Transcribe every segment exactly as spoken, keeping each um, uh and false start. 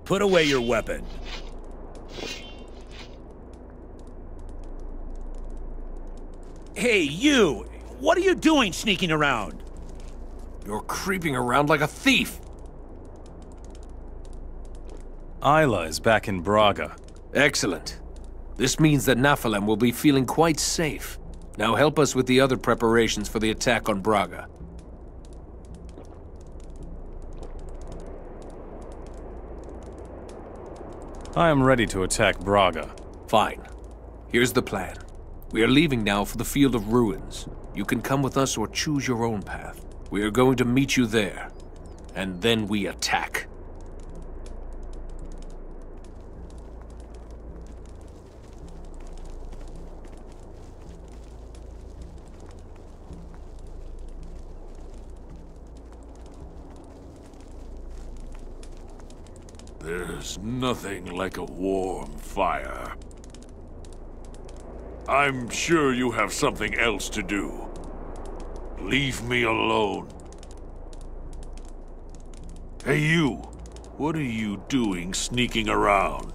Put away your weapon. Hey, you! What are you doing sneaking around? You're creeping around like a thief! Isla is back in Braga. Excellent. This means that Nephilim will be feeling quite safe. Now help us with the other preparations for the attack on Braga. I am ready to attack Braga. Fine. Here's the plan. We are leaving now for the Field of Ruins. You can come with us or choose your own path. We are going to meet you there. And then we attack. There's nothing like a warm fire. I'm sure you have something else to do. Leave me alone. Hey you, what are you doing sneaking around?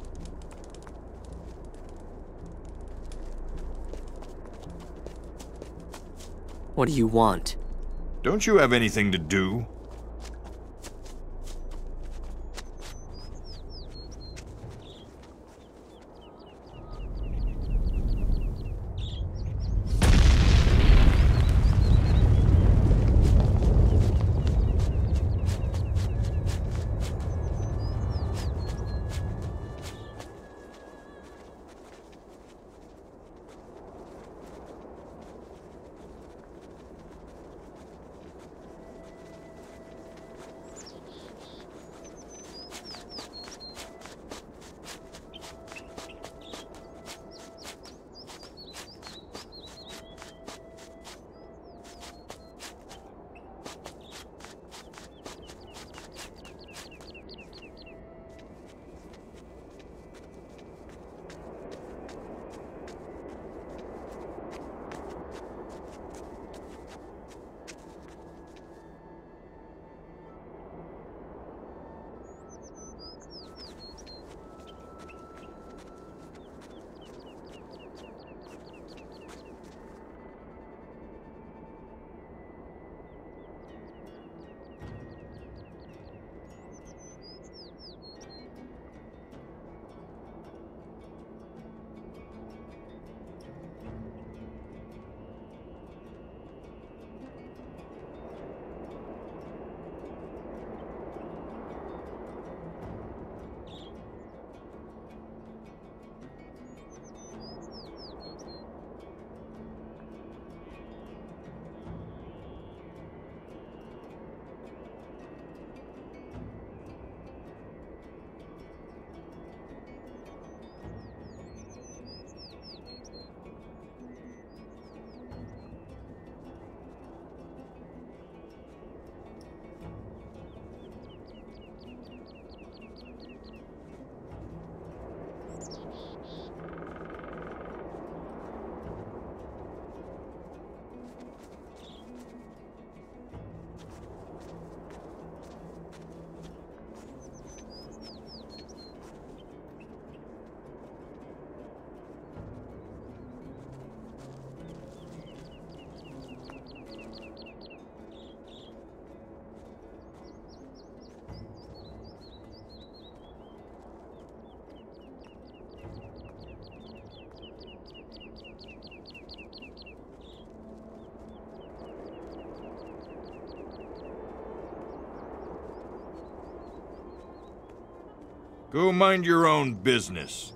What do you want? Don't you have anything to do? Go mind your own business.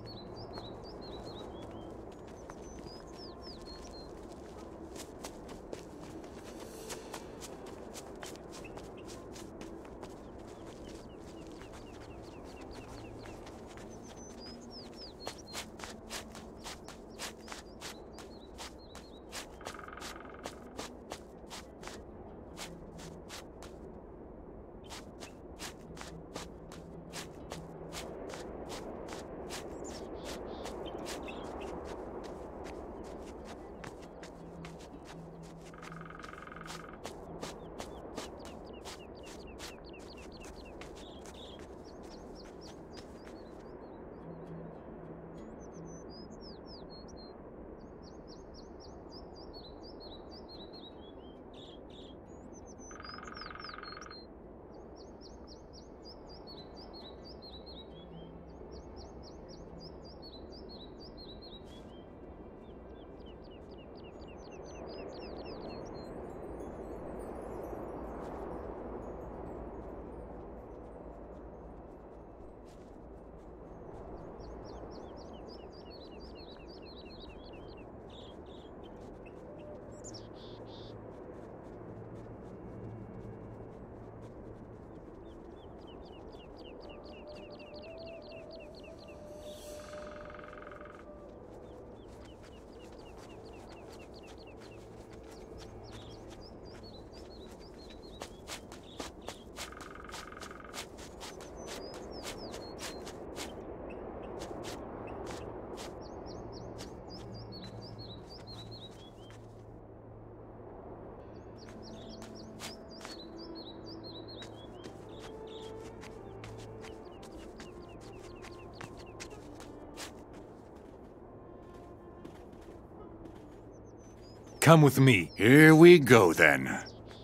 Come with me. Here we go, then.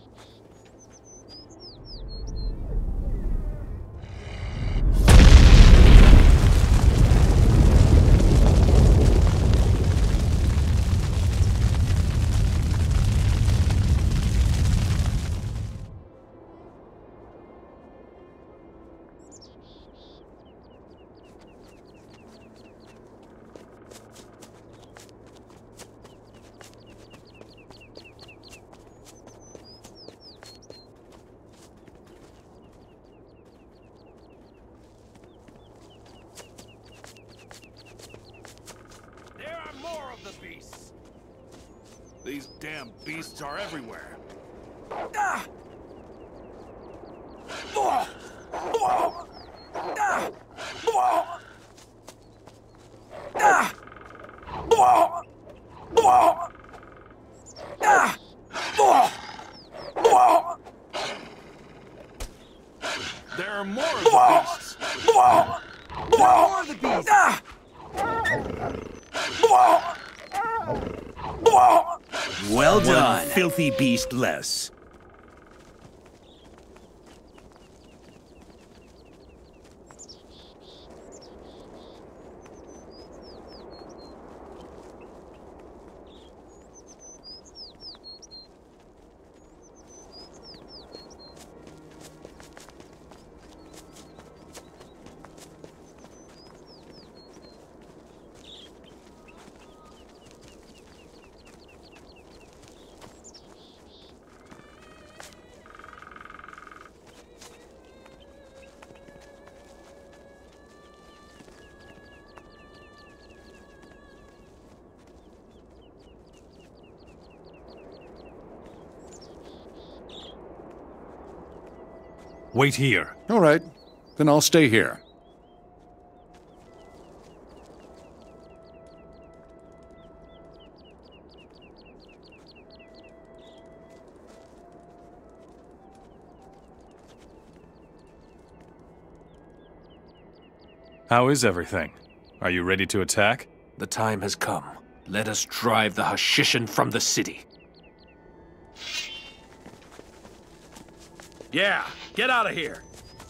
These damn beasts are everywhere. Ah! Oh! Oh! Ah! Oh! Ah! Oh! Oh! Ah! Oh! Oh! There are more of the beasts. Oh! There are more of the beasts. Ah! Oh! Oh! Well done, one filthy beast less. Wait here. All right. Then I'll stay here. How is everything? Are you ready to attack? The time has come. Let us drive the Hashishin from the city. Yeah, get out of here.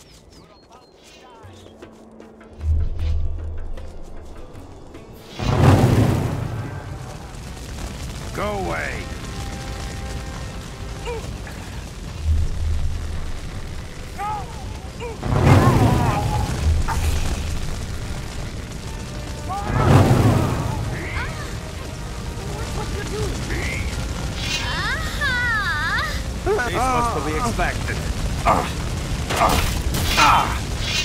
Go away. It's what's to be expected. Ah! Ah! Ah!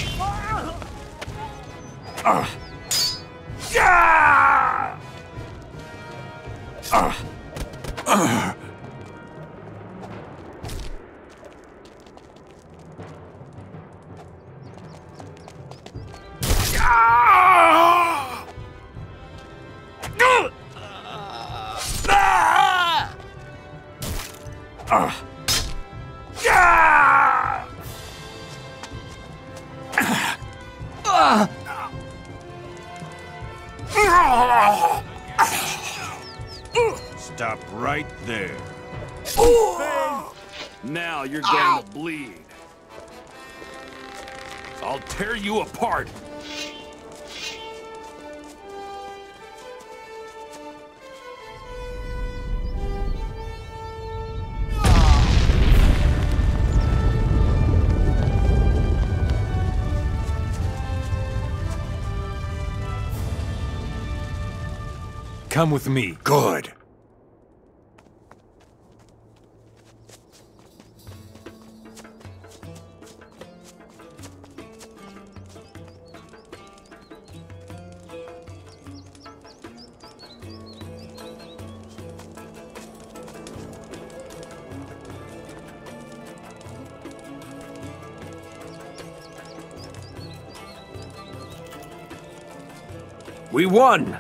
Ah! Yeah! Ah! Ah! Ah! Stop right there. Now you're going to bleed. I'll tear you apart. Come with me. Good. We won!